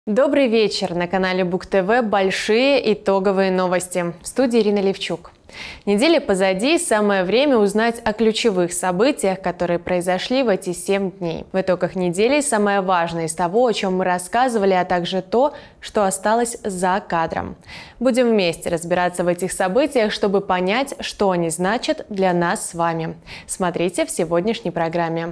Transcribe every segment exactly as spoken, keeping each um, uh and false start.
Добрый вечер! На канале Бук ТВ большие итоговые новости. В студии Ирина Левчук. Неделя позади, самое время узнать о ключевых событиях, которые произошли в эти семь дней. В итогах недели самое важное из того, о чем мы рассказывали, а также то, что осталось за кадром. Будем вместе разбираться в этих событиях, чтобы понять, что они значат для нас с вами. Смотрите в сегодняшней программе.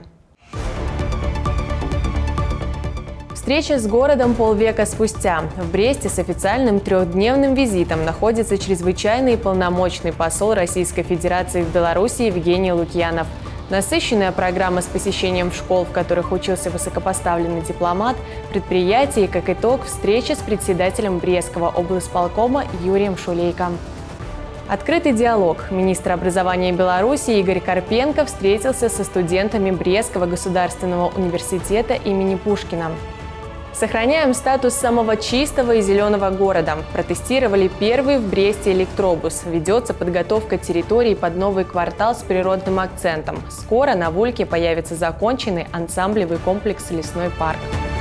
Встреча с городом полвека спустя. В Бресте с официальным трехдневным визитом находится чрезвычайный и полномочный посол Российской Федерации в Беларуси Евгений Лукьянов. Насыщенная программа с посещением школ, в которых учился высокопоставленный дипломат, предприятий и, как итог, встреча с председателем Брестского облисполкома Юрием Шулейко. Открытый диалог. Министр образования Беларуси Игорь Карпенко встретился со студентами Брестского государственного университета имени Пушкина. Сохраняем статус самого чистого и зеленого города. Протестировали первый в Бресте электробус. Ведется подготовка территории под новый квартал с природным акцентом. Скоро на Вульке появится законченный ансамблевый комплекс «Лесной парк».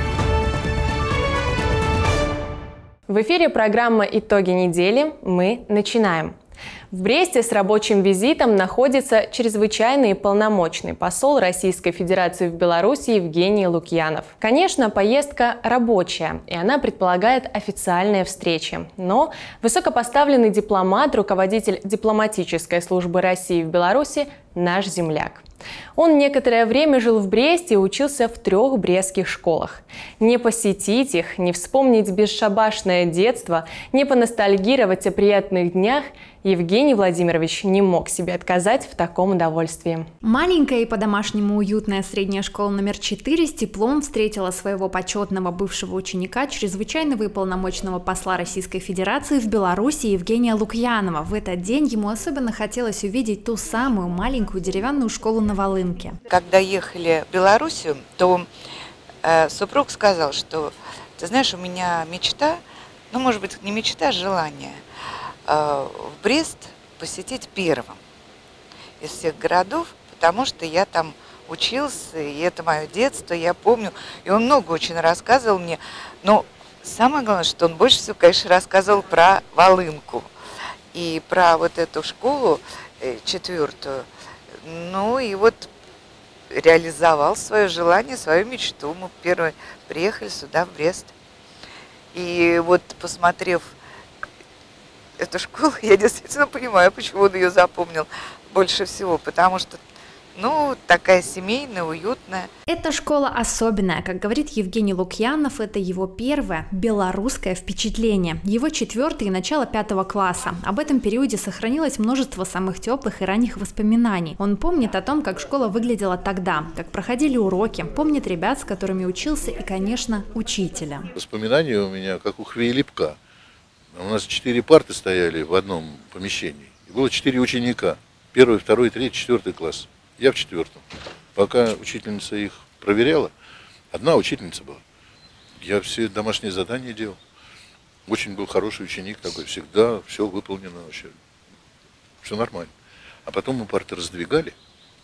В эфире программа «Итоги недели». Мы начинаем. В Бресте с рабочим визитом находится чрезвычайный и полномочный посол Российской Федерации в Беларуси Евгений Лукьянов. Конечно, поездка рабочая, и она предполагает официальные встречи. Но высокопоставленный дипломат, руководитель дипломатической службы России в Беларуси – наш земляк. Он некоторое время жил в Бресте и учился в трех брестских школах. Не посетить их, не вспомнить бесшабашное детство, не поностальгировать о приятных днях Евгений Владимирович не мог себе отказать в таком удовольствии. Маленькая и по-домашнему уютная средняя школа номер четыре с теплом встретила своего почетного бывшего ученика, чрезвычайного и полномочного посла Российской Федерации в Беларуси Евгения Лукьянова. В этот день ему особенно хотелось увидеть ту самую маленькую деревянную школу на Волынке. Когда ехали в Белоруссию, то э, супруг сказал, что, ты знаешь, у меня мечта, ну, может быть, не мечта, а желание – в Брест посетить первым из всех городов, потому что я там учился, и это мое детство, я помню. И он много очень рассказывал мне. Но самое главное, что он больше всего, конечно, рассказывал про Волынку и про вот эту школу четвертую. Ну и вот реализовал свое желание, свою мечту. Мы первые приехали сюда, в Брест. И вот, посмотрев эту школу, я действительно понимаю, почему он ее запомнил больше всего, потому что, ну, такая семейная, уютная. Эта школа особенная, как говорит Евгений Лукьянов, это его первое белорусское впечатление, его четвертый и начало пятого класса. Об этом периоде сохранилось множество самых теплых и ранних воспоминаний. Он помнит о том, как школа выглядела тогда, как проходили уроки, помнит ребят, с которыми учился, и, конечно, учителя. Воспоминания у меня как у Хвейлипка. У нас четыре парты стояли в одном помещении. И было четыре ученика. Первый, второй, третий, четвертый класс. Я в четвертом. Пока учительница их проверяла, одна учительница была. Я все домашние задания делал. Очень был хороший ученик такой. Всегда все выполнено вообще. Все нормально. А потом мы парты раздвигали.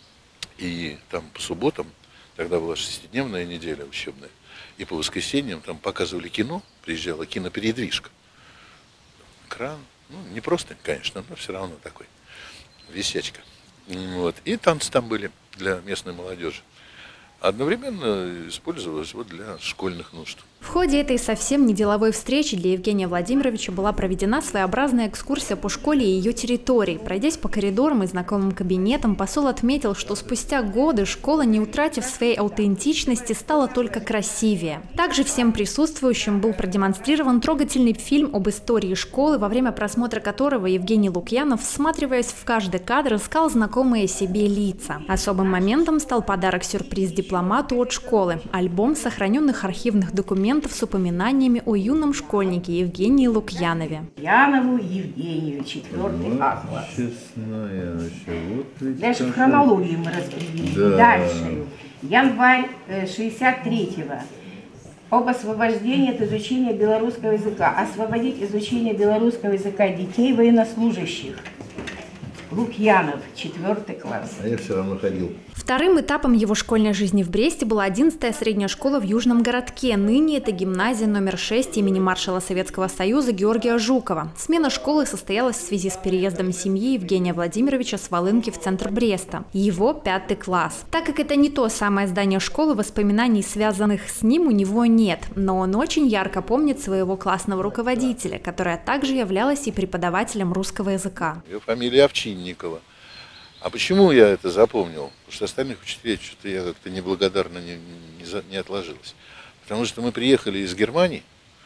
И там по субботам, тогда была шестидневная неделя учебная, и по воскресеньям там показывали кино. Приезжала кинопередвижка. Экран, ну, не просто, конечно, но все равно такой, висячка. Вот. И танцы там были для местной молодежи. Одновременно использовалось вот для школьных нужд. В ходе этой совсем не деловой встречи для Евгения Владимировича была проведена своеобразная экскурсия по школе и ее территории. Пройдясь по коридорам и знакомым кабинетам, посол отметил, что спустя годы школа, не утратив своей аутентичности, стала только красивее. Также всем присутствующим был продемонстрирован трогательный фильм об истории школы, во время просмотра которого Евгений Лукьянов, всматриваясь в каждый кадр, искал знакомые себе лица. Особым моментом стал подарок-сюрприз дипломату от школы – альбом сохраненных архивных документов с упоминаниями о юном школьнике Евгении Лукьянове. Янову Евгению, четвертый А класс. Честная, вот Дальше в хронологии мы распределили. Да. Дальше. Январь шестьдесят третьего. Об освобождении от изучения белорусского языка. Освободить изучение белорусского языка детей военнослужащих. Лукьянов, четвертый класс. А я все равно ходил. В Вторым этапом его школьной жизни в Бресте была одиннадцатая средняя школа в Южном городке. Ныне это гимназия номер шесть имени маршала Советского Союза Георгия Жукова. Смена школы состоялась в связи с переездом семьи Евгения Владимировича с Волынки в центр Бреста. Его пятый класс. Так как это не то самое здание школы, воспоминаний, связанных с ним, у него нет. Но он очень ярко помнит своего классного руководителя, которая также являлась и преподавателем русского языка. Ее фамилия Овчинникова. А почему я это запомнил? Потому что остальных учителей что-то я как-то неблагодарно не, не, не отложилось. Потому что мы приехали из Германии,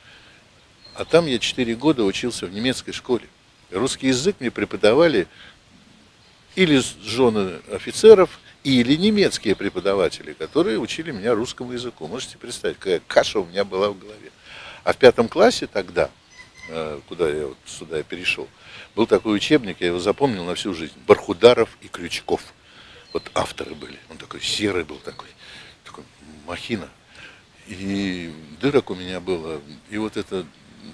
а там я четыре года учился в немецкой школе. И русский язык мне преподавали или жены офицеров, или немецкие преподаватели, которые учили меня русскому языку. Можете представить, какая каша у меня была в голове. А в пятом классе тогда, куда я вот сюда перешел, был такой учебник, я его запомнил на всю жизнь. Бархударов и Крючков. Вот авторы были. Он такой серый был, такой, такой махина. И дырок у меня было. И вот эта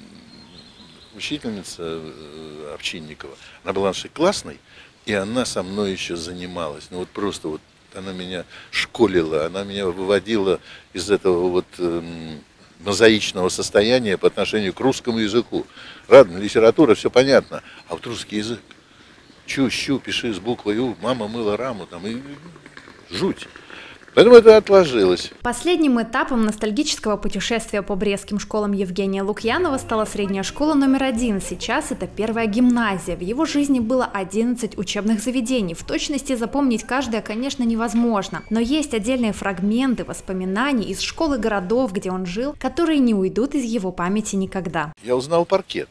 учительница Овчинникова, она была нашей классной, и она со мной еще занималась. Ну вот просто вот она меня школила, она меня выводила из этого вот мозаичного состояния по отношению к русскому языку. Ладно, литература, все понятно, а вот русский язык. Чу-щу, пиши с буквой У, мама мыла раму, там, и жуть. Поэтому это отложилось. Последним этапом ностальгического путешествия по брестским школам Евгения Лукьянова стала средняя школа номер один. Сейчас это первая гимназия. В его жизни было одиннадцать учебных заведений. В точности запомнить каждое, конечно, невозможно. Но есть отдельные фрагменты воспоминаний из школы городов, где он жил, которые не уйдут из его памяти никогда. Я узнал паркет.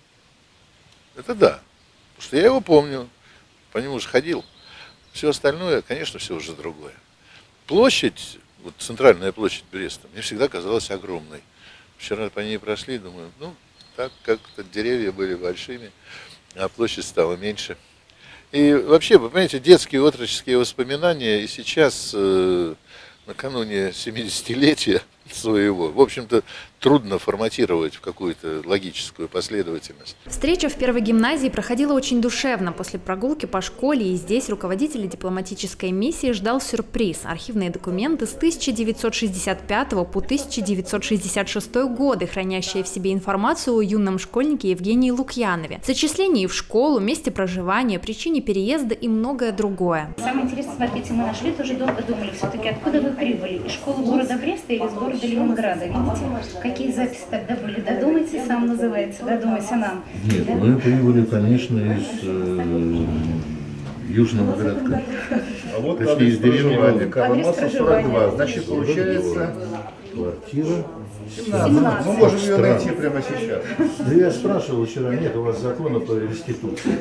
Это да. Потому что я его помню. По нему же ходил. Все остальное, конечно, все уже другое. Площадь, вот центральная площадь Бреста, мне всегда казалась огромной. Вчера по ней прошли, думаю, ну, так как-то деревья были большими, а площадь стала меньше. И вообще, вы понимаете, детские отроческие воспоминания, и сейчас, э, накануне семидесятилетия своего, в общем-то, трудно форматировать в какую-то логическую последовательность. Встреча в первой гимназии проходила очень душевно. После прогулки по школе и здесь руководителя дипломатической миссии ждал сюрприз. Архивные документы с тысяча девятьсот шестьдесят пятого по тысяча девятьсот шестьдесят шестой годы, хранящие в себе информацию о юном школьнике Евгении Лукьянове, зачислении в школу, месте проживания, причине переезда и многое другое. Самое интересное, смотрите, мы нашли, тоже долго думали, все-таки откуда вы прибыли? Из школы города Бреста или из города Ленинграда? Видите, какие записи тогда были? Додумайте, сам называется, додумайся нам. Нет, да? Мы прибыли, конечно, из э, Южного городка. А вот точнее, из деревни Карла сорок два. Значит, получается квартира. семнадцать. Мы можем ее найти прямо сейчас. Да я спрашивал вчера, нет у вас закона по реституции.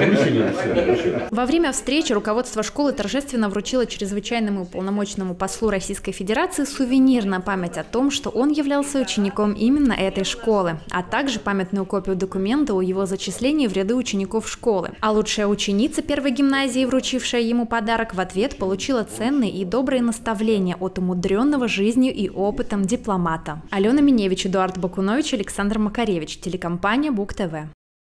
Во время встречи руководство школы торжественно вручило чрезвычайному уполномоченному послу Российской Федерации сувенир на память о том, что он являлся учеником именно этой школы, а также памятную копию документа о его зачислении в ряды учеников школы. А лучшая ученица первой гимназии, вручившая ему подарок, в ответ получила ценные и добрые наставления от умудренного жизнью и опытом дипломата. Алена Миневич, Эдуард Бакунович, Александр Макаревич, телекомпания Бук ТВ.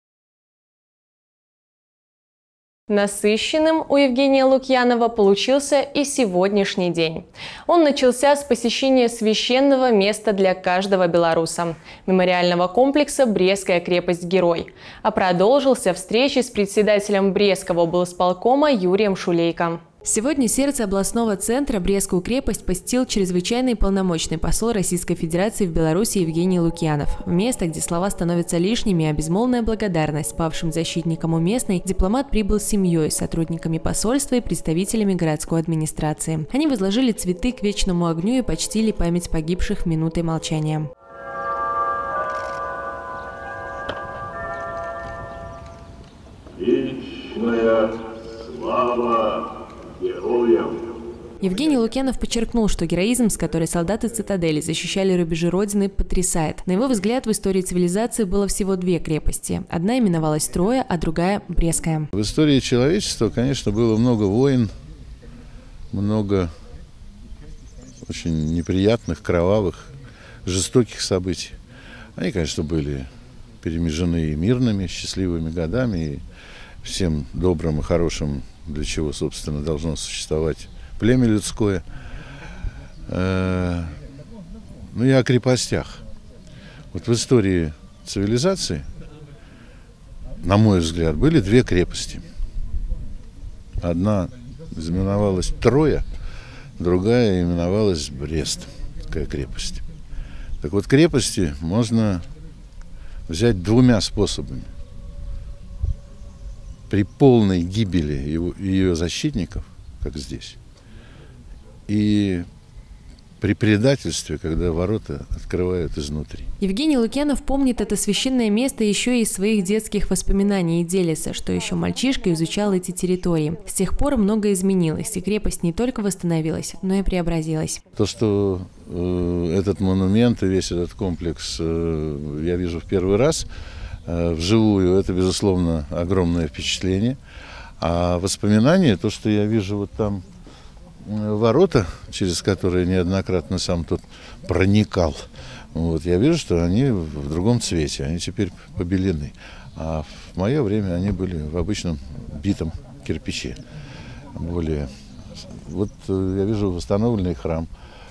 Насыщенным у Евгения Лукьянова получился и сегодняшний день. Он начался с посещения священного места для каждого белоруса – мемориального комплекса «Брестская крепость-герой», а продолжился встречей с председателем Брестского облсполкома Юрием Шулейко. Сегодня сердце областного центра Брестскую крепость посетил чрезвычайный полномочный посол Российской Федерации в Беларуси Евгений Лукьянов. В место, где слова становятся лишними, а безмолвная благодарность павшим защитникам у местной, дипломат прибыл с семьей, сотрудниками посольства и представителями городской администрации. Они возложили цветы к вечному огню и почтили память погибших минутой молчания. Вечная слава героям! Евгений Лукьянов подчеркнул, что героизм, с которой солдаты цитадели защищали рубежи Родины, потрясает. На его взгляд, в истории цивилизации было всего две крепости. Одна именовалась Троя, а другая – Брестская. В истории человечества, конечно, было много войн, много очень неприятных, кровавых, жестоких событий. Они, конечно, были перемежены и мирными, счастливыми годами, и всем добрым и хорошим, для чего, собственно, должно существовать племя людское. Ну и о крепостях. Вот в истории цивилизации, на мой взгляд, были две крепости. Одна именовалась Троя, другая именовалась Брест, такая крепость. Так вот, крепости можно взять двумя способами. При полной гибели его, ее защитников, как здесь, и при предательстве, когда ворота открывают изнутри. Евгений Лукьянов помнит это священное место еще и из своих детских воспоминаний и делится, что еще мальчишка изучал эти территории. С тех пор многое изменилось, и крепость не только восстановилась, но и преобразилась. То, что э, этот монумент и весь этот комплекс э, я вижу в первый раз э, вживую, это, безусловно, огромное впечатление. А воспоминания, то, что я вижу вот там, ворота, через которые неоднократно сам тут проникал, вот, я вижу, что они в другом цвете, они теперь побелены. А в мое время они были в обычном битом кирпиче. Более. Вот я вижу восстановленный храм.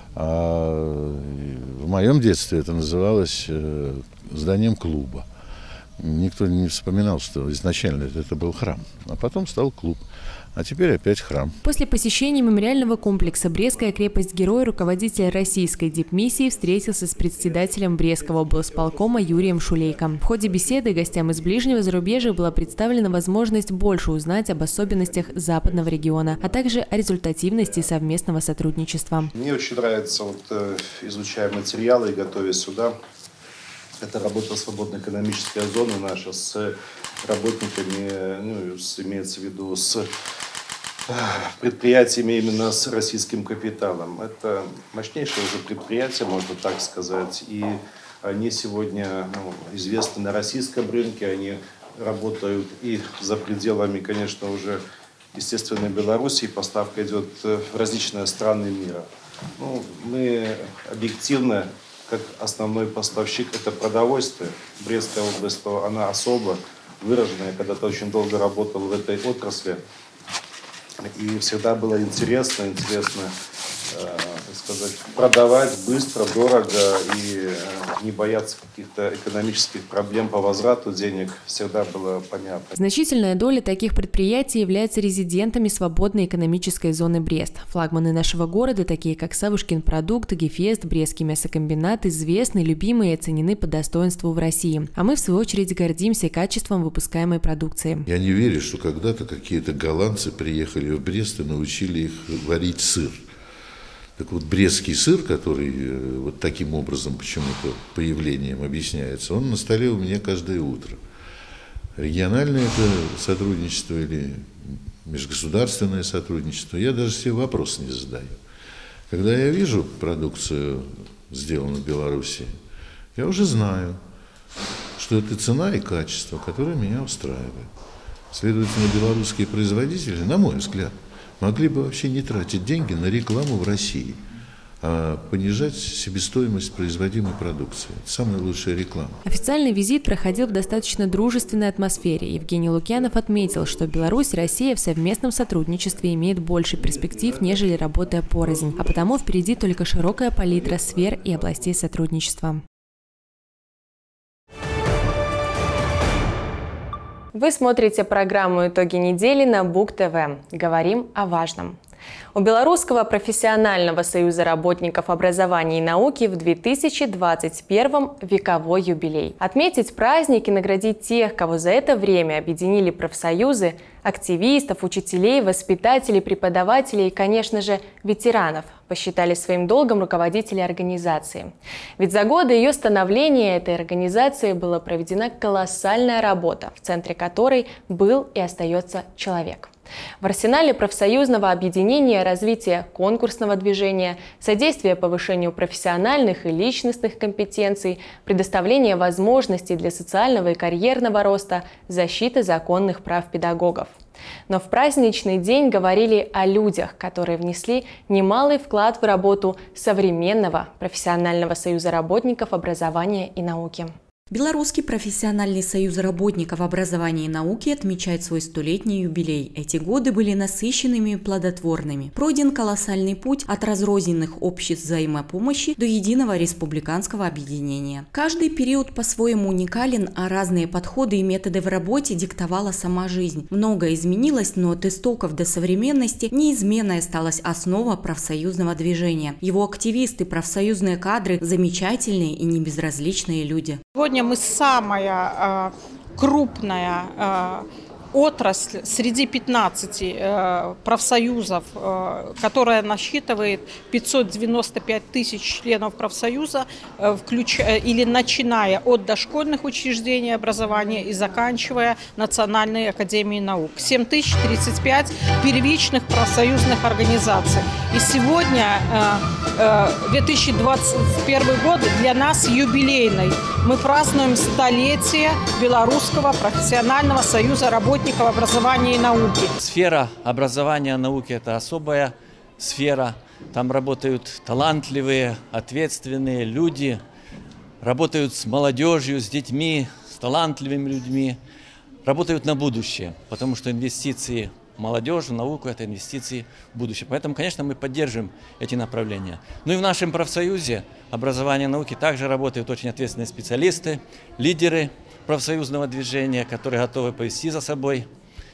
А в моем детстве это называлось зданием клуба. Никто не вспоминал, что изначально это был храм, а потом стал клуб. А теперь опять храм. После посещения мемориального комплекса «Брестская крепость-герой» руководитель российской дипмиссии встретился с председателем Брестского облсполкома Юрием Шулейко. В ходе беседы гостям из ближнего зарубежья была представлена возможность больше узнать об особенностях западного региона, а также о результативности совместного сотрудничества. Мне очень нравится, вот, изучая материалы и готовясь сюда, это работа свободной экономической зоны наша с работниками, ну, с, имеется в виду с предприятиями именно с российским капиталом. Это мощнейшее уже предприятие, можно так сказать, и они сегодня, ну, известны на российском рынке, они работают и за пределами, конечно, уже, естественно, Беларуси, поставка идет в различные страны мира. Ну, мы объективно, как основной поставщик, это продовольствие. Брестская область, она особо выраженная. Я когда-то очень долго работал в этой отрасли. И всегда было интересно, интересно э, так сказать, продавать быстро, дорого и э, не бояться каких-то экономических проблем по возврату денег. Всегда было понятно. Значительная доля таких предприятий являются резидентами свободной экономической зоны Брест. Флагманы нашего города, такие как Савушкин продукт, Гефест, Брестский мясокомбинат, известны, любимы и оценены по достоинству в России. А мы, в свою очередь, гордимся качеством выпускаемой продукции. Я не верю, что когда-то какие-то голландцы приехали в Брест и научили их варить сыр. Так вот, брестский сыр, который вот таким образом почему-то появлением объясняется, он на столе у меня каждое утро. Региональное это сотрудничество или межгосударственное сотрудничество, я даже себе вопрос не задаю. Когда я вижу продукцию, сделанную в Беларуси, я уже знаю, что это цена и качество, которые меня устраивают. Следовательно, белорусские производители, на мой взгляд, могли бы вообще не тратить деньги на рекламу в России, а понижать себестоимость производимой продукции. Это самая лучшая реклама. Официальный визит проходил в достаточно дружественной атмосфере. Евгений Лукьянов отметил, что Беларусь и Россия в совместном сотрудничестве имеют больше перспектив, нежели работая порознь. А потому впереди только широкая палитра сфер и областей сотрудничества. Вы смотрите программу «Итоги недели» на Бук-ТВ. Говорим о важном. У Белорусского профессионального союза работников образования и науки в две тысячи двадцать первом вековой юбилей. Отметить праздник и наградить тех, кого за это время объединили профсоюзы, активистов, учителей, воспитателей, преподавателей и, конечно же, ветеранов, посчитали своим долгом руководители организации. Ведь за годы ее становления этой организации была проведена колоссальная работа, в центре которой был и остается человек. В арсенале профсоюзного объединения развитие конкурсного движения, содействие повышению профессиональных и личностных компетенций, предоставление возможностей для социального и карьерного роста, защита законных прав педагогов. Но в праздничный день говорили о людях, которые внесли немалый вклад в работу современного профессионального союза работников образования и науки. Белорусский профессиональный союз работников образования и науки отмечает свой столетний юбилей. Эти годы были насыщенными и плодотворными. Пройден колоссальный путь от разрозненных обществ взаимопомощи до единого республиканского объединения. Каждый период по-своему уникален, а разные подходы и методы в работе диктовала сама жизнь. Многое изменилось, но от истоков до современности неизменной осталась основа профсоюзного движения. Его активисты, профсоюзные кадры – замечательные и небезразличные люди. Сегодня мы самая э, крупная э, отрасль среди пятнадцати э, профсоюзов, э, которая насчитывает пятьсот девяносто пять тысяч членов профсоюза, э, включ... или начиная от дошкольных учреждений образования и заканчивая Национальной академией наук. семь тысяч тридцать пять первичных профсоюзных организаций. И сегодня, э, э, две тысячи двадцать первый год для нас юбилейный. Мы празднуем столетие Белорусского профессионального союза работников образования и науки. Сфера образования и науки – это особая сфера. Там работают талантливые, ответственные люди, работают с молодежью, с детьми, с талантливыми людьми, работают на будущее, потому что инвестиции в молодежь, в науку – это инвестиции в будущее. Поэтому, конечно, мы поддерживаем эти направления. Ну и в нашем профсоюзе образования и науки также работают очень ответственные специалисты, лидеры профсоюзного движения, которые готовы повести за собой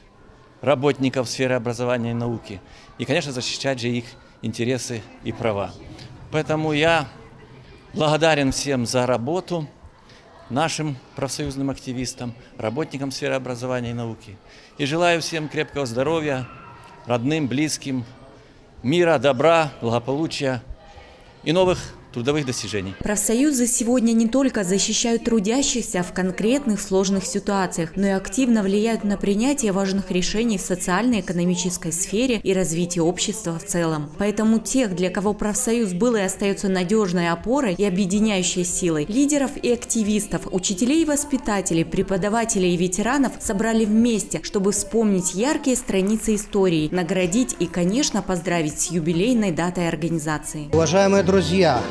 работников в сфере образования и науки и, конечно, защищать же их интересы и права. Поэтому я благодарен всем за работу, нашим профсоюзным активистам, работникам сферы образования и науки. И желаю всем крепкого здоровья, родным, близким, мира, добра, благополучия и новых трудовых достижений. Профсоюзы сегодня не только защищают трудящихся в конкретных сложных ситуациях, но и активно влияют на принятие важных решений в социально-экономической сфере и развитии общества в целом. Поэтому тех, для кого профсоюз был и остается надежной опорой и объединяющей силой, лидеров и активистов, учителей и воспитателей, преподавателей и ветеранов собрали вместе, чтобы вспомнить яркие страницы истории, наградить и, конечно, поздравить с юбилейной датой организации. Уважаемые друзья!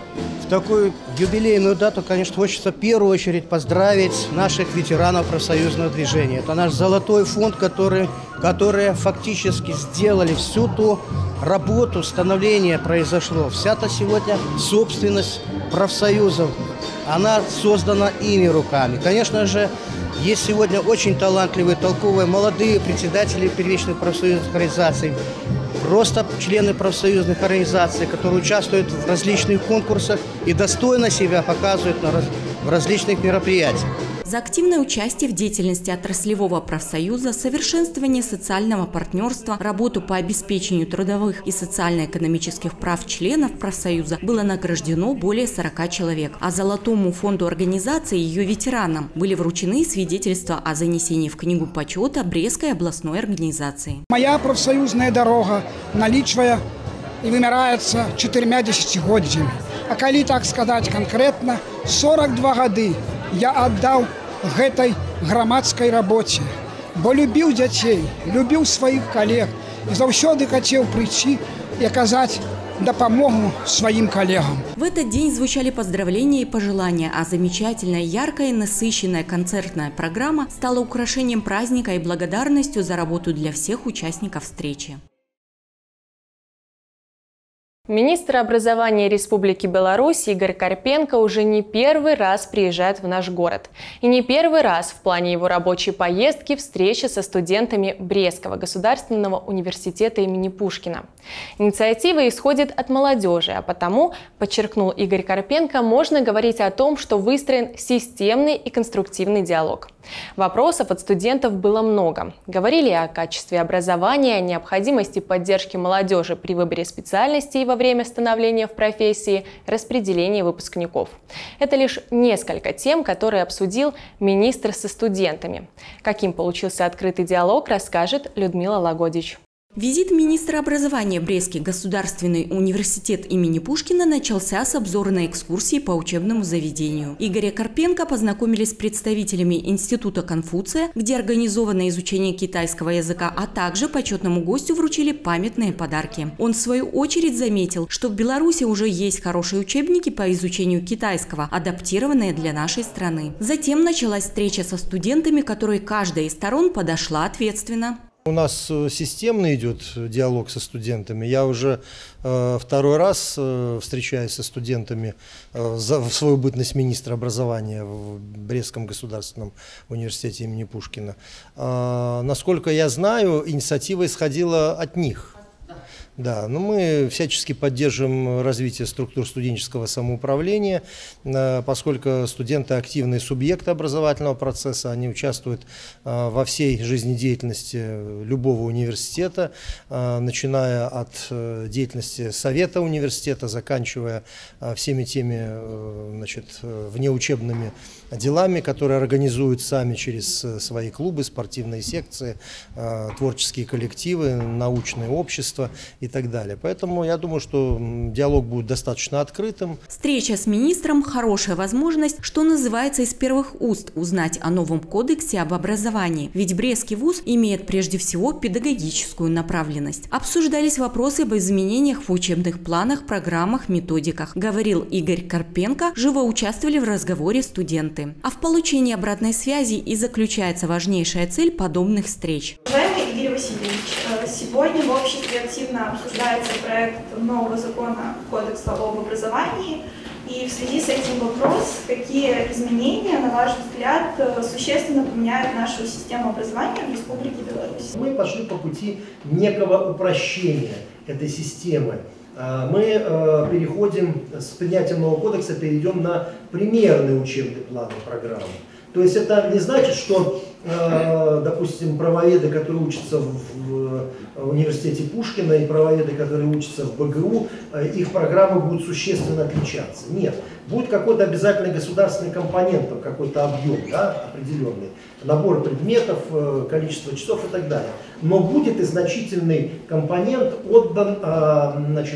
В такую юбилейную дату, конечно, хочется в первую очередь поздравить наших ветеранов профсоюзного движения. Это наш золотой фонд, который, которые фактически сделали всю ту работу, становление произошло. Вся-то сегодня собственность профсоюзов, она создана ими руками. Конечно же, есть сегодня очень талантливые, толковые, молодые председатели первичных профсоюзных организаций, просто члены профсоюзных организаций, которые участвуют в различных конкурсах и достойно себя показывают на раз, в различных мероприятиях. За активное участие в деятельности отраслевого профсоюза, совершенствование социального партнерства, работу по обеспечению трудовых и социально-экономических прав членов профсоюза было награждено более сорока человек. А Золотому фонду организации и ее ветеранам были вручены свидетельства о занесении в книгу почета Брестской областной организации. Моя профсоюзная дорога налічвае и вымирается четырьмя десятигоддзямі. А коли так сказать конкретно, сорок два года я отдал гэтай грамадской работе, бо любил детей, любил своих коллег и заўсёды хотел прийти и оказать допомогу своим коллегам. В этот день звучали поздравления и пожелания, а замечательная, яркая и насыщенная концертная программа стала украшением праздника и благодарностью за работу для всех участников встречи. Министр образования Республики Беларусь Игорь Карпенко уже не первый раз приезжает в наш город. И не первый раз в плане его рабочей поездки встреча со студентами Брестского государственного университета имени Пушкина. Инициатива исходит от молодежи, а потому, подчеркнул Игорь Карпенко, можно говорить о том, что выстроен системный и конструктивный диалог. Вопросов от студентов было много. Говорили о качестве образования, о необходимости поддержки молодежи при выборе специальностей во время становления в профессии, распределении выпускников. Это лишь несколько тем, которые обсудил министр со студентами. Каким получился открытый диалог, расскажет Людмила Лагодич. Визит министра образования в Брестский государственный университет имени Пушкина начался с обзорной экскурсии по учебному заведению. Игоря Карпенко познакомились с представителями Института Конфуция, где организовано изучение китайского языка, а также почетному гостю вручили памятные подарки. Он в свою очередь заметил, что в Беларуси уже есть хорошие учебники по изучению китайского, адаптированные для нашей страны. Затем началась встреча со студентами, которой каждая из сторон подошла ответственно. У нас системно идет диалог со студентами. Я уже э, второй раз э, встречаюсь со студентами э, за, в свою бытность министра образования в Брестском государственном университете имени Пушкина. Э, насколько я знаю, инициатива исходила от них. Да, но мы всячески поддерживаем развитие структур студенческого самоуправления, поскольку студенты активные субъекты образовательного процесса, они участвуют во всей жизнедеятельности любого университета, начиная от деятельности совета университета, заканчивая всеми теми, значит, внеучебными делами, которые организуют сами через свои клубы, спортивные секции, творческие коллективы, научные общества и так далее. Поэтому я думаю, что диалог будет достаточно открытым. Встреча с министром – хорошая возможность, что называется, из первых уст узнать о новом кодексе об образовании. Ведь Брестский вуз имеет прежде всего педагогическую направленность. Обсуждались вопросы об изменениях в учебных планах, программах, методиках. Говорил Игорь Карпенко, живо участвовали в разговоре студенты. А в получении обратной связи и заключается важнейшая цель подобных встреч. Уважаемый Игорь Васильевич, сегодня в обществе активно обсуждается проект нового закона Кодекса об образовании. И в связи с этим вопрос, какие изменения, на ваш взгляд, существенно поменяют нашу систему образования в Республике Беларусь? Мы пошли по пути некого упрощения этой системы. Мы переходим, с принятием нового кодекса перейдем на примерный учебный план и программу. То есть это не значит, что, допустим, правоведы, которые учатся в университете Пушкина, и правоведы, которые учатся в БГУ, их программы будут существенно отличаться. Нет, будет какой-то обязательный государственный компонент, какой-то объем, да, определенный, набор предметов, количество часов и так далее. Но будет и значительный компонент отдан, значит,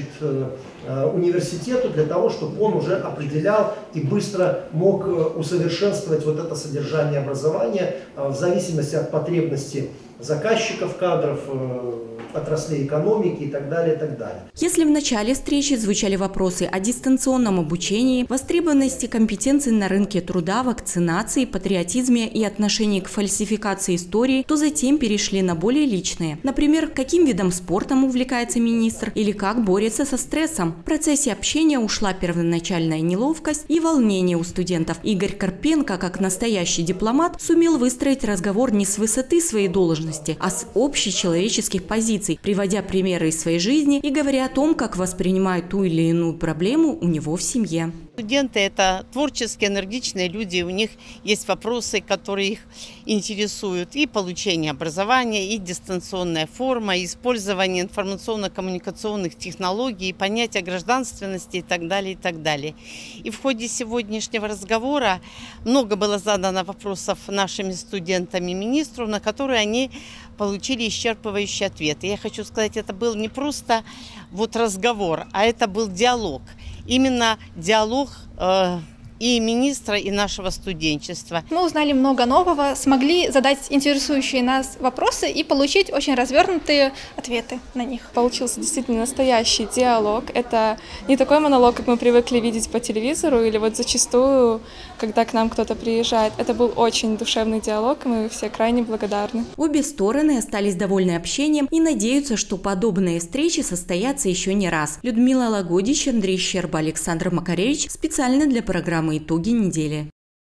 университету для того, чтобы он уже определял и быстро мог усовершенствовать вот это содержание образования в зависимости от потребностей заказчиков кадров, отраслей экономики и так далее, и так далее. Если в начале встречи звучали вопросы о дистанционном обучении, востребованности компетенций на рынке труда, вакцинации, патриотизме и отношении к фальсификации истории, то затем перешли на более личные. Например, каким видом спорта увлекается министр или как борется со стрессом. В процессе общения ушла первоначальная неловкость и волнение у студентов. Игорь Карпенко, как настоящий дипломат, сумел выстроить разговор не с высоты своей должности, а с общечеловеческих позиций, приводя примеры из своей жизни и говоря о том, как воспринимают ту или иную проблему у него в семье. Студенты – это творческие, энергичные люди, у них есть вопросы, которые их интересуют. И получение образования, и дистанционная форма, и использование информационно-коммуникационных технологий, и понятие гражданственности и так далее, и так далее. И в ходе сегодняшнего разговора много было задано вопросов нашими студентами министру, на которые они получили исчерпывающие ответы. Я хочу сказать, это был не просто вот разговор, а это был диалог. Именно диалог э, и министра, и нашего студенчества. Мы узнали много нового, смогли задать интересующие нас вопросы и получить очень развернутые ответы на них. Получился действительно настоящий диалог. Это не такой монолог, как мы привыкли видеть по телевизору или вот зачастую, когда к нам кто-то приезжает. Это был очень душевный диалог, и мы все крайне благодарны. Обе стороны остались довольны общением и надеются, что подобные встречи состоятся еще не раз. Людмила Лагодич, Андрей Щерба, Александр Макаревич специально для программы «Итоги недели».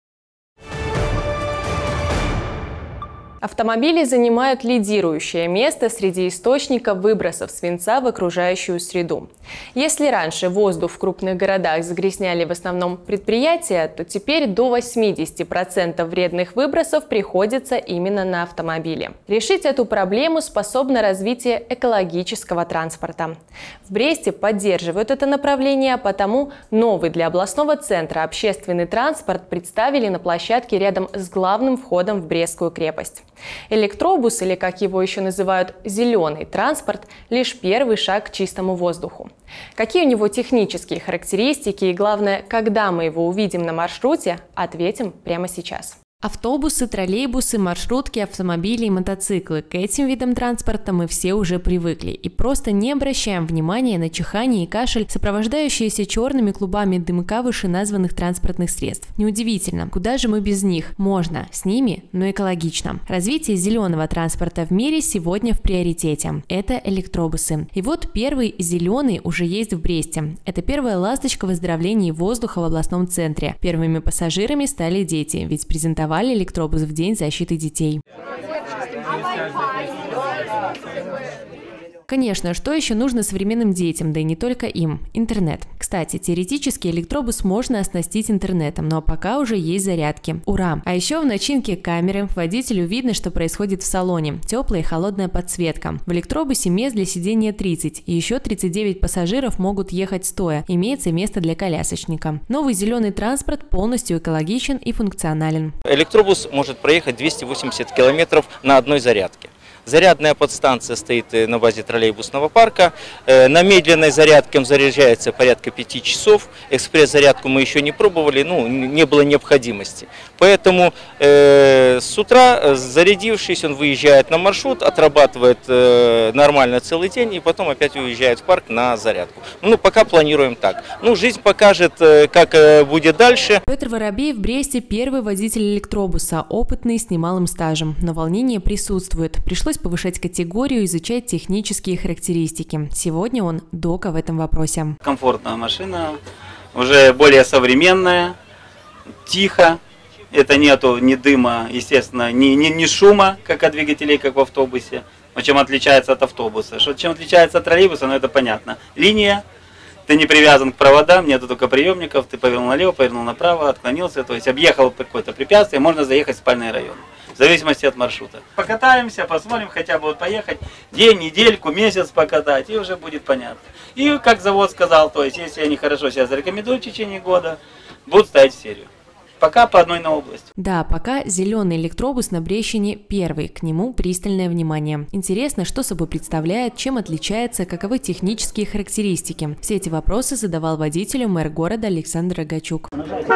Автомобили занимают лидирующее место среди источников выбросов свинца в окружающую среду. Если раньше воздух в крупных городах загрязняли в основном предприятия, то теперь до восьмидесяти процентов вредных выбросов приходится именно на автомобили. Решить эту проблему способно развитие экологического транспорта. В Бресте поддерживают это направление, потому новый для областного центра общественный транспорт представили на площадке рядом с главным входом в Брестскую крепость. Электробус, или как его еще называют, зеленый транспорт, лишь первый шаг к чистому воздуху. Какие у него технические характеристики и, главное, когда мы его увидим на маршруте, ответим прямо сейчас. Автобусы, троллейбусы, маршрутки, автомобили и мотоциклы. К этим видам транспорта мы все уже привыкли и просто не обращаем внимания на чихание и кашель, сопровождающиеся черными клубами дымка вышеназванных транспортных средств. Неудивительно, куда же мы без них? Можно, с ними, но экологично. Развитие зеленого транспорта в мире сегодня в приоритете. Это электробусы. И вот первый зеленый уже есть в Бресте. Это первая ласточка в оздоровлении воздуха в областном центре. Первыми пассажирами стали дети, ведь презентовали электробус в День защиты детей. Конечно, что еще нужно современным детям, да и не только им? Интернет. Кстати, теоретически электробус можно оснастить интернетом, но пока уже есть зарядки. Ура! А еще в начинке камеры водителю видно, что происходит в салоне. Теплая и холодная подсветка. В электробусе мест для сидения тридцать, и еще тридцать девять пассажиров могут ехать стоя. Имеется место для колясочника. Новый зеленый транспорт полностью экологичен и функционален. Электробус может проехать двести восемьдесят километров на одной зарядке. Зарядная подстанция стоит на базе троллейбусного парка. На медленной зарядке он заряжается порядка пяти часов. Экспресс-зарядку мы еще не пробовали, ну, не было необходимости. Поэтому э, с утра, зарядившись, он выезжает на маршрут, отрабатывает э, нормально целый день и потом опять уезжает в парк на зарядку. Ну, пока планируем так. Ну, жизнь покажет, э, как э, будет дальше. Петр Воробей в Бресте первый водитель электробуса, опытный, с немалым стажем. Но волнение присутствует. Пришлось повышать категорию, изучать технические характеристики. Сегодня он дока в этом вопросе. Комфортная машина, уже более современная, тихо. Это нету ни дыма, естественно, ни, ни, ни шума, как от двигателей, как в автобусе. Но чем отличается от автобуса? Что, чем отличается от троллейбуса, ну это понятно. Линия, ты не привязан к проводам, нету только приемников, ты повернул налево, повернул направо, отклонился, то есть объехал какое-то препятствие, можно заехать в спальный район. В зависимости от маршрута. Покатаемся, посмотрим, хотя бы вот поехать день, недельку, месяц покатать, и уже будет понятно. И как завод сказал, то есть если они хорошо себя зарекомендуют в течение года, будут ставить в серию. Пока по одной на область. Да, пока зеленый электробус на Брещине первый, к нему пристальное внимание. Интересно, что собой представляет, чем отличается, каковы технические характеристики. Все эти вопросы задавал водителю мэр города Александр Агачук.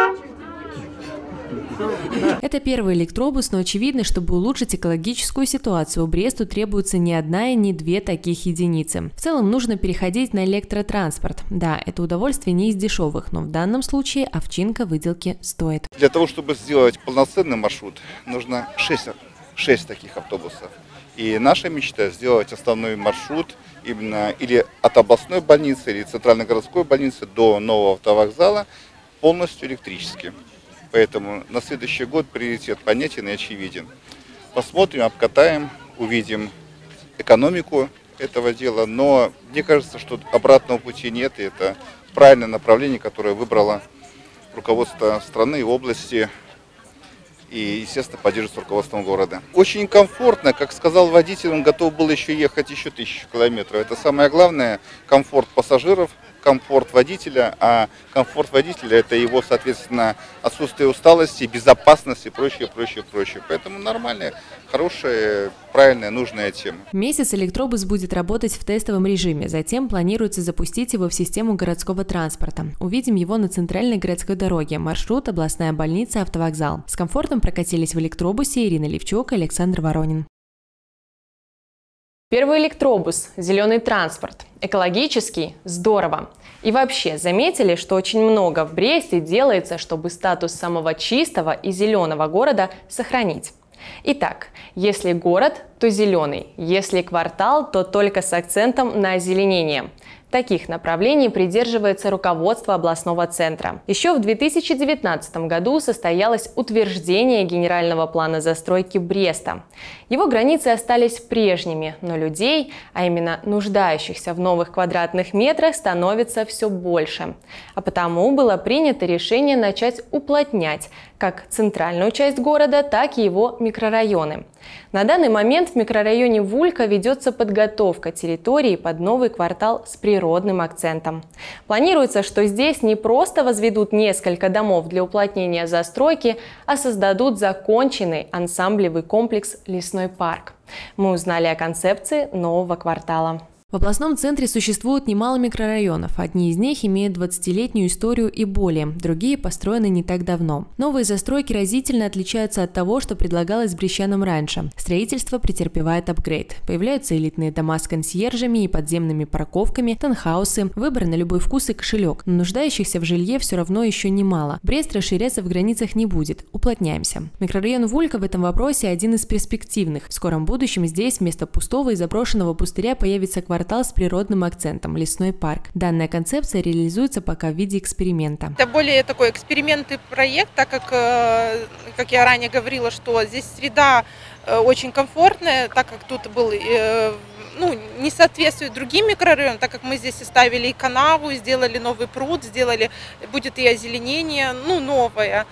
Это первый электробус, но очевидно, чтобы улучшить экологическую ситуацию, Бресту требуется не одна и не две таких единицы. В целом нужно переходить на электротранспорт. Да, это удовольствие не из дешевых, но в данном случае овчинка выделки стоит. Для того, чтобы сделать полноценный маршрут, нужно шесть, шесть таких автобусов. И наша мечта сделать основной маршрут именно или от областной больницы, или центральной городской больницы до нового автовокзала полностью электрически. Поэтому на следующий год приоритет понятен и очевиден. Посмотрим, обкатаем, увидим экономику этого дела. Но мне кажется, что обратного пути нет. И это правильное направление, которое выбрало руководство страны и области. И, естественно, поддерживается руководством города. Очень комфортно, как сказал водитель, он готов был еще ехать еще тысячу километров. Это самое главное, комфорт пассажиров, комфорт водителя, а комфорт водителя — это его, соответственно, отсутствие усталости, безопасности и прочее, прочее, прочее. Поэтому нормальная, хорошая, правильная, нужная тема. Месяц электробус будет работать в тестовом режиме, затем планируется запустить его в систему городского транспорта. Увидим его на центральной городской дороге, маршрут областная больница, автовокзал. С комфортом прокатились в электробусе Ирина Левчук и Александр Воронин. Первый электробус, зеленый транспорт, экологический, здорово. И вообще, заметили, что очень много в Бресте делается, чтобы статус самого чистого и зеленого города сохранить. Итак, если город, то зеленый, если квартал, то только с акцентом на озеленение. Таких направлений придерживается руководство областного центра. Еще в две тысячи девятнадцатом году состоялось утверждение генерального плана застройки Бреста. Его границы остались прежними, но людей, а именно нуждающихся в новых квадратных метрах, становится все больше. А потому было принято решение начать уплотнять как центральную часть города, так и его микрорайоны. На данный момент в микрорайоне Вулька ведется подготовка территории под новый квартал с природным акцентом. Планируется, что здесь не просто возведут несколько домов для уплотнения застройки, а создадут законченный ансамблевый комплекс «Лесной парк». Мы узнали о концепции нового квартала. В областном центре существует немало микрорайонов. Одни из них имеют двадцатилетнюю историю и более, другие построены не так давно. Новые застройки разительно отличаются от того, что предлагалось брестчанам раньше. Строительство претерпевает апгрейд. Появляются элитные дома с консьержами и подземными парковками, таунхаусы, выбор на любой вкус и кошелек. Но нуждающихся в жилье все равно еще немало. Брест расширяться в границах не будет. Уплотняемся. Микрорайон Вулька в этом вопросе один из перспективных. В скором будущем здесь вместо пустого и заброшенного пустыря появится квартал с природным акцентом – лесной парк. Данная концепция реализуется пока в виде эксперимента. Это более такой экспериментный проект, так как, как я ранее говорила, что здесь среда очень комфортная, так как тут был, ну, не соответствует другим микрорайонам, так как мы здесь оставили и канаву, сделали новый пруд, сделали, будет и озеленение, ну, новое.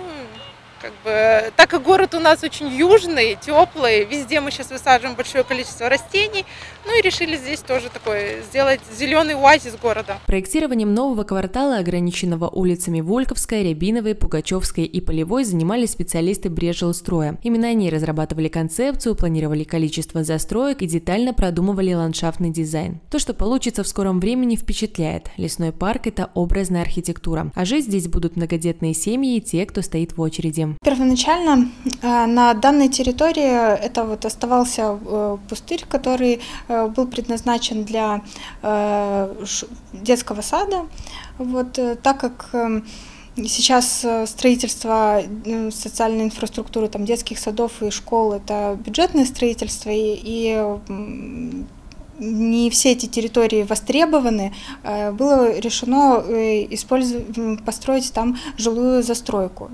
Как бы, так как город у нас очень южный, теплый, везде мы сейчас высаживаем большое количество растений, ну и решили здесь тоже такой сделать зеленый оазис города. Проектированием нового квартала, ограниченного улицами Вольковской, Рябиновой, Пугачевской и Полевой, занимались специалисты Брестжилстройя. Именно они разрабатывали концепцию, планировали количество застроек и детально продумывали ландшафтный дизайн. То, что получится в скором времени, впечатляет. Лесной парк – это образная архитектура, а жить здесь будут многодетные семьи и те, кто стоит в очереди. Первоначально э, на данной территории это вот оставался э, пустырь, который э, был предназначен для э, детского сада. Вот, э, так как э, сейчас строительство э, социальной инфраструктуры, там, детских садов и школ – это бюджетное строительство, и, и э, не все эти территории востребованы, было решено использовать, построить там жилую застройку.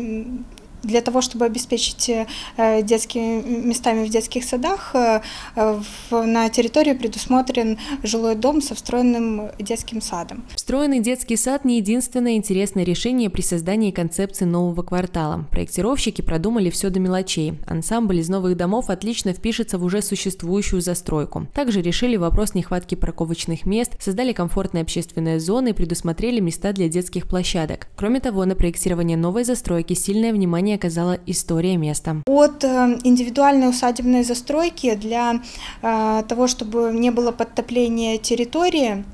Для того, чтобы обеспечить детскими местами в детских садах, на территории предусмотрен жилой дом со встроенным детским садом. Встроенный детский сад – не единственное интересное решение при создании концепции нового квартала. Проектировщики продумали все до мелочей. Ансамбль из новых домов отлично впишется в уже существующую застройку. Также решили вопрос нехватки парковочных мест, создали комфортные общественные зоны и предусмотрели места для детских площадок. Кроме того, на проектирование новой застройки сильное внимание оказала история места. От индивидуальной усадебной застройки для э, того, чтобы не было подтопления территории,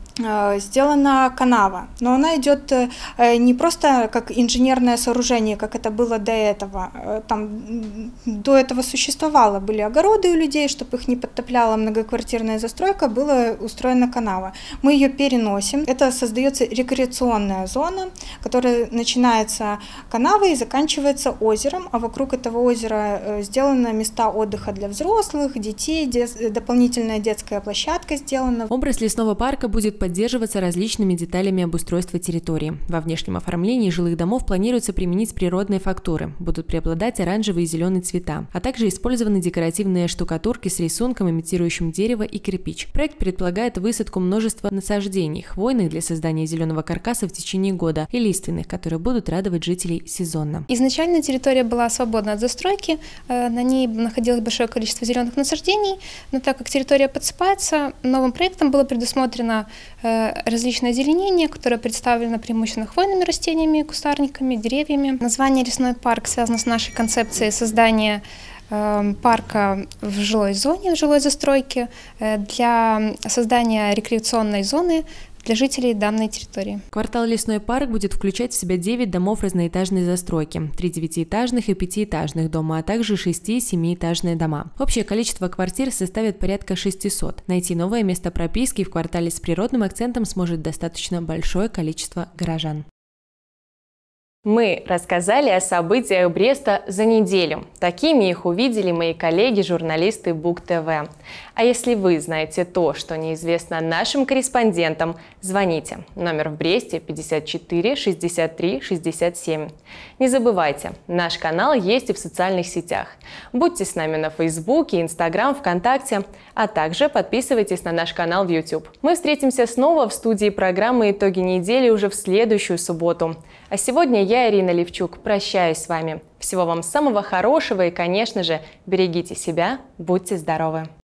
сделана канава, но она идет не просто как инженерное сооружение, как это было до этого. Там до этого существовало, были огороды у людей, чтобы их не подтопляла многоквартирная застройка, была устроена канава. Мы ее переносим, это создается рекреационная зона, которая начинается канавой и заканчивается озером, а вокруг этого озера сделаны места отдыха для взрослых, детей, дет... дополнительная детская площадка сделана. Образ лесного парка будет поддерживаться различными деталями обустройства территории. Во внешнем оформлении жилых домов планируется применить природные фактуры. Будут преобладать оранжевые и зеленые цвета, а также использованы декоративные штукатурки с рисунком, имитирующим дерево и кирпич. Проект предполагает высадку множества насаждений, хвойных для создания зеленого каркаса в течение года и лиственных, которые будут радовать жителей сезонно. Изначально территория была свободна от застройки, на ней находилось большое количество зеленых насаждений, но так как территория подсыпается, новым проектом было предусмотрено различное озеленение, которое представлено преимущественно хвойными растениями, кустарниками, деревьями. Название «Лесной парк» связано с нашей концепцией создания парка в жилой зоне, в жилой застройке, для создания рекреационной зоны для жителей данной территории. Квартал «Лесной парк» будет включать в себя девять домов разноэтажной застройки, три девятиэтажных и пятиэтажных дома, а также шести-семиэтажные дома. Общее количество квартир составит порядка шестисот. Найти новое место прописки в квартале с природным акцентом сможет достаточно большое количество горожан. Мы рассказали о событиях Бреста за неделю. Такими их увидели мои коллеги-журналисты Бук ТВ. А если вы знаете то, что неизвестно нашим корреспондентам, звоните. Номер в Бресте пятьдесят четыре шестьдесят три шестьдесят семь. Не забывайте, наш канал есть и в социальных сетях. Будьте с нами на Фейсбуке, Инстаграм, ВКонтакте, а также подписывайтесь на наш канал в YouTube. Мы встретимся снова в студии программы «Итоги недели» уже в следующую субботу. А сегодня я я, Ирина Левчук, прощаюсь с вами. Всего вам самого хорошего и, конечно же, берегите себя, будьте здоровы!